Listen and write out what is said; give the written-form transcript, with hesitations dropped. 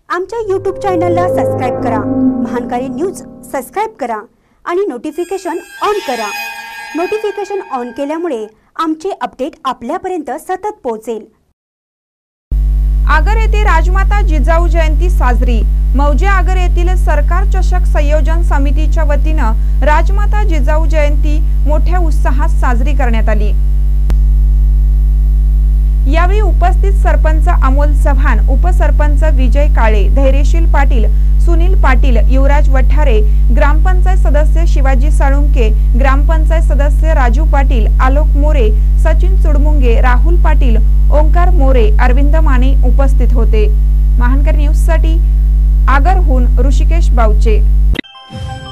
आमच्या YouTube चॅनलला subscribe करा, महानकारी न्यूज सबस्क्राइब करा आणि नोटिफिकेशन ऑन करा। नोटिफिकेशन ऑन केल्यामुळे आमचे अपडेट आपल्यापर्यंत सतत पोहोचेल। आगर येथे राजमाता जिजाऊ जयंती साजरी। मौजे आगर येथील सरकार चषक संयोजन समितीच्या वतीने राजमाता जिजाऊ जयंती मोठ्या उत्साहात साजरी करण्यात आली। यावेळी उपस्थित सरपंच अमोल चव्हाण, उपसरपंच विजय काळे, धैर्यशील पाटील, सुनील पाटील, युवराज वठारे, ग्रामपंचायत सदस्य शिवाजी साळुंके, ग्रामपंचायत सदस्य राजू पाटील, आलोक मोरे, सचिन चुडमुंगे, राहुल पाटील, ओंकार मोरे, अरविंद माने उपस्थित होते। महानकर न्यूज साठी आगरहून ऋषिकेश बावचे।